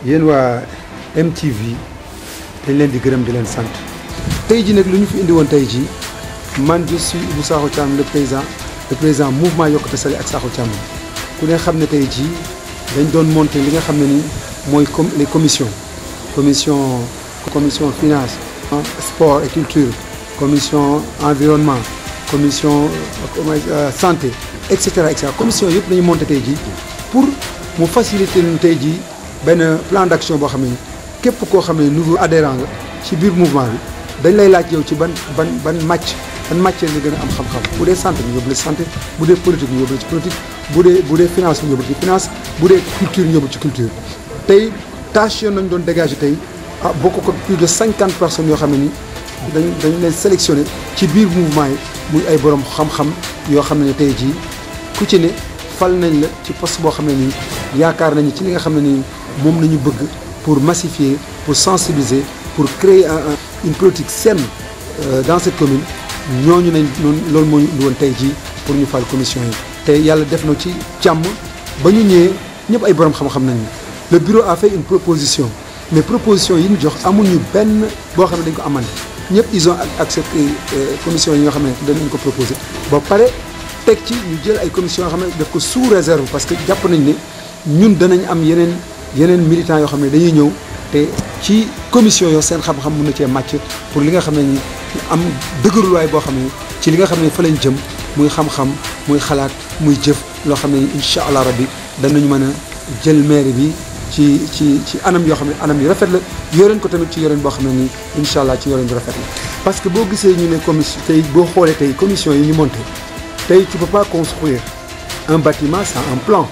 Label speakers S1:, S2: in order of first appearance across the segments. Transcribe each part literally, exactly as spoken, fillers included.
S1: yéen waa M T V dañ leen di gërëm di leen sant tey ji nag lu ñu fi indi woon tey ji man je suis Ibou Sakho Thiam le président le président mouvement Yokkute Saly ak Sakho Thiam ku ne xam ne tey ji dañ doon monter li nga xam ne ni mooy comme les commissions commission commission finance sport et culture commission environnement commission euh, santé et cetera et cetera commission yëpp dañu monter tey ji pour mu faciliter ñu tey ji benn plan d'action boo xam ne képp koo xam ne nouveau adhérent nga ci biir mouvement bi dañ lay laaj yow ci ban ban ban match ban matière nga gën a am xam-xam bu dee santé ñu yóbbu la ci santé bu dee politique ñu yóbbu la ci politique bu dee bu dee finance ñu yóbbu la ci finance bu dee culture ñu yóbbu ci culture tey tâche yoon nañ doon dégager tey ah bokk ko plus de cinquante personnes yoo xam ne ni dañ dañ leen sélectionné ci biir mouvement yi muy ay borom xam-xam yoo xam ne tey jii ku ci ne fal nañ la ci poste boo xam ne nii yaakaar nañu ci li nga xam ne nii moom la ñu bëgg pour massifier pour sensibiliser pour créer un une politique saine dans cette commune ñooñu nañ noonu loolu moo ñu indi woon tey jii pour ñu fal commission yi. te yàlla def na ci jàmm ba ñu ñëwee ñëpp ay borom xam-xam nañu le bureau a fait une proposition mais proposition yi ñu jox amuñu benn boo xam ne dañ ko amandé ñëpp ils ont accepté commission yi nga xam ne danañ ko proposé ba pare teg ci ñu jël ay commission yoo xam ne def ko sous réserve parce que jàpp nañ ne ñun danañ am yeneen yeneen militants yoo xam ne dañuy ñëw te ci commission yoo seen xam-xam mën na cee màcc pour li nga xam ne ni am dëgërluwaay boo xam ne ci li nga xam ne fa lañ jëm muy xam-xam muy xalaat muy jëf loo xam ne incha allah rabbi danañu mën a jël mairie bi ci ci ci anam yoo xam ne anam yu rafet la yoreen ko tamit ci yoreen boo xam ne nii incha allah ci yoreen bu rafet la. parce que boo gisee ñu ne commission tey boo xoolee tey commission yi ñu monté tey tu peux pas construire un bâtiment sans un plan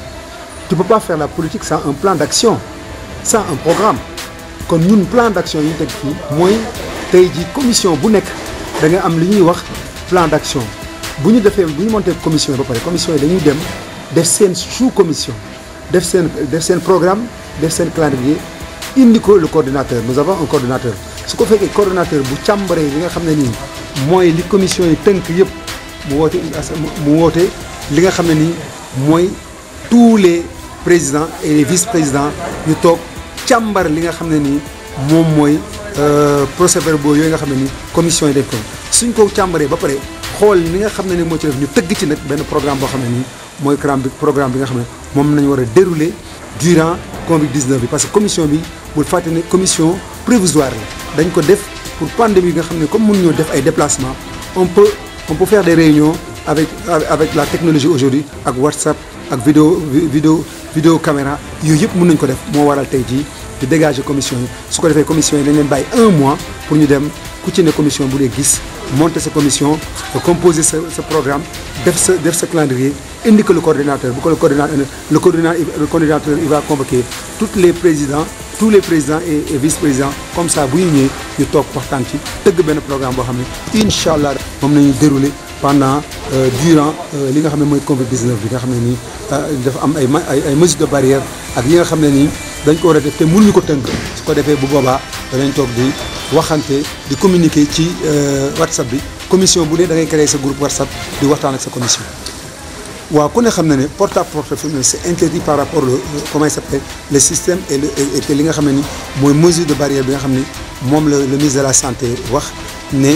S1: tu peux pas faire la politique sans un plan d'action sans un programme kon ñun plan d'action yi ñu teg fii mooy tey ji commission bu nekk da nga am li ñuy wax plan d'action bu ñu defee bu ñu monté commission yi ba pare commission yi dañuy dem def seen sous commission def seen def seen programme def seen calendrier indi ko le coordinateur nous avons un coordinateur su ko fekkee coordinateur bu càmbaree li nga xam ne nii mooy li commission yi tënk yëpp mu woote mu woote li nga xam ne nii mooy tous les présidents et les vice-présidents ñu toog càmbar li nga xam ne nii moom mooy procès-verbaux yooyu nga xam ne nii commission yi def ko suñ ko càmbaree ba pare xool li nga xam ne ni moo ci def ñu tëgg ci nag benn programme boo xam ne nii mooy programme bi nga xam ne moom nañu war a dérouler durant Covid dix-neuf bi parce que commission bi bul fàtte ne commission provisoire la dañ ko def pour pandémie bi nga xam ne comme mënuñoo def ay déplacements on peut on peut faire des réunions avec avec la technologie aujourd'hui ak WhatsApp ak vidéo vidéo vidéo caméra yooyu yëpp mën nañ ko def moo waral tey jii di dégager commission yi su ko defee commission yi dañ leen bàyyi un mois pour ñu dem ku ci ne commission bu dee gis monter sa commission composer sa sa programme def sa def sa calendrier indi ko le coordinateur bu ko le coordinateur le coordinateur le coordinateur il va convoquer tous les présidents tous les présidents et, et vice-présidents comme ça bu ñu ñëwee ñu toog waxtaan ci tëgg benn programme boo xam ne incha allah moom nañu dérouler pendant euh, durant euh, li nga xam ne mooy Covid dix-neuf bi nga xam ne nii dafa am ay ay ay mesures de barrière ak yi nga xam ne nii dañ ko war a def te mënuñu ko tënk su ko defee bu boobaa danañ toog di waxante di communiquer ci WhatsApp bi commission bu ne da ngay créer sa groupe WhatsApp di waxtaan ak sa commission. waaw ku ne xam na ne porte à porte fi mu ne c'est interdit par rapport au comment il s'appelle le système et le et te li nga xam ne ni mooy mesure de barrière bi nga xam ni moom la le ministre de la santé wax ne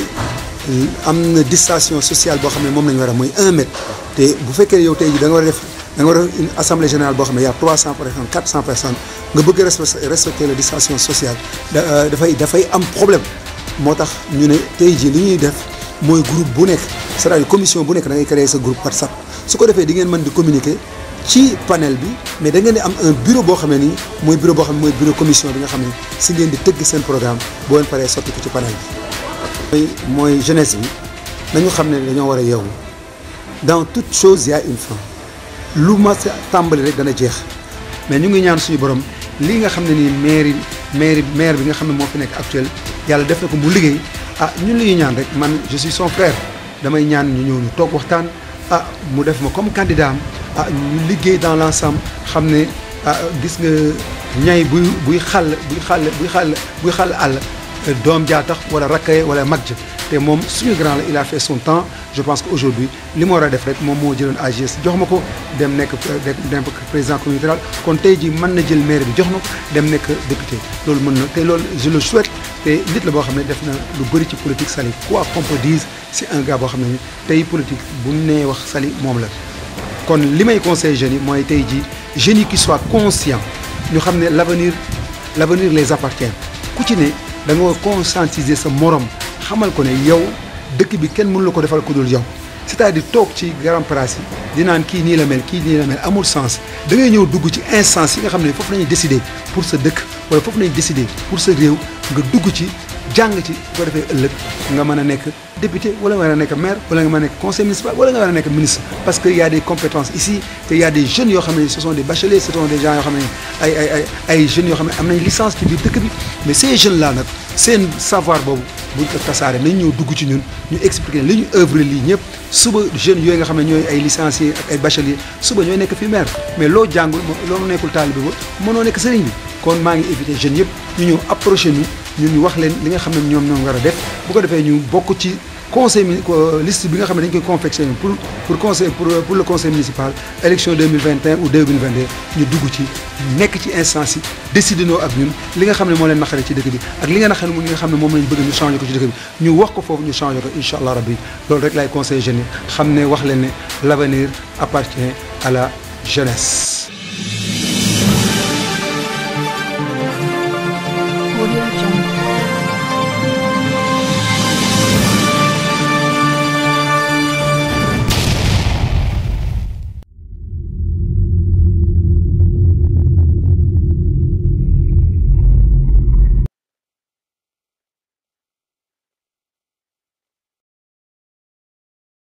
S1: am na distanciation sociale boo xam ne moom la ñu war a mooy un mètre te bu fekkee yow tey jii da nga war a def da nga war a une assemblée générale boo xam ne y a trois cents par exemple quatre cents personnes nga bëgg a respecter la distanciation sociale dafay dafay am problème moo tax ñu ne tey jii li ñuy def mooy groupe bu nekk c'est-à-dire commission bu nekk da ngay créer sa groupe WhatsApp su ko defee di ngeen mën di communiquer ci panel bi mais da ngeen di am un bureau boo xam ne nii mooy bureau boo xam ne mooy bureau commission bi nga xam ne si ngeen di tëgg seen programme boo leen paree sotti ko ci panel bi. mooy jeunesse bi nañu xam ne dañoo war a yeewu dans toute chose y a une fin lu ma tàmbali rek dana jeex mais ñu ngi ñaan suñu borom lii nga xam ne nii maire maire maire bi nga xam ne moo fi nekk actuel yàlla def na ko mu liggéey ah ñun li ñuy ñaan rek man je suis son frère damay ñaan ñu ñëw ñu toog waxtaan. ah mu def ma comme candidat am ah ñu liggéey dans l'ensemble xam ne ah gis nga ñay buy buy xàll buy xàll buy xàll buy xàll àll doom jaa tax wala rakkaye wala mag ja te moom suñu grand la il a fait son temps je pense que aujourd'hui li ma war a def rek moom moo jëloon A G S jox ma ko dem nekk dem président communauté rurale kon tey jii mën na jël maire bi jox na ko dem nekk député loolu mën na te loolu je le souhaite te nit la boo xam ne def na lu bëri ci politique Saly quoi qu'on peut dire c'est un gars boo xam ne tey politique bu mu nee wax Saly moom la kon li may conseil jeunes yi mooy tey jii jeunes yi qui soient conscients ñu xam ne l'avenir l'avenir les appartient ku ci ne da nga conscientiser sa morom xamal ko ne yow dëkk bi kenn mënu la ko defal ku dul yow c'est-à-dire toog ci grand place yi di naan kii nii la mel kii nii la mel amul sens da ngay ñëw dugg ci instance yi nga xam ne foofu nañuy décider pour sa dëkk wala foofu nañuy décider pour sa réew nga dugg ci jàng ci bu ko defee ëllëg nga mën a nekk député wala nga mën a nekk maire wala nga mën a nekk conseil municipal wala nga mën a nekk ministre parce que y a des compétences ici te y a des jeunes yoo xam ne ce sont des bacheliers ce sont des gens yoo xam ne ay ay ay ay jeunes yoo xam ne am nañ licence ci biir dëkk bi mais ces jeunes là nag seen savoir boobu buñ ko tasaare nañ ñëw dugg ci ñun ñu expliquer li ñu œuvre lii ñëpp suba jeunes yooyu nga xam ne ñooy ay licenciés ak ay bacheliers suba ñooy nekk fi maire mais loo jàngul loolu nekkul taalibe ba mënoo nekk sëriñ bi kon maa ngi éviter jeunes yëpp ñu ñëw approché ñu ñun ñu wax leen li nga xam ne ñoom ñoom war a def bu ko defee ñu bokk ci conseil liste bi nga xam ne dañ koy confectionner pour pour conseil pour pour le conseil municipal élection deux mille vingt et un ou deux mille vingt deux ñu dugg ci nekk ci instance yi décider noo ak ñun li nga xam ne moo leen naqare ci dëkk bi ak li nga xam ne li nga xam ne moom lañ bëgg ñu changer ko ci dëkk bi ñu wax ko foofu ñu changer ko incha allah rabbi loolu rek laay conseil jeunes yi xam ne wax leen ne l'avenir appartient à la jeunesse.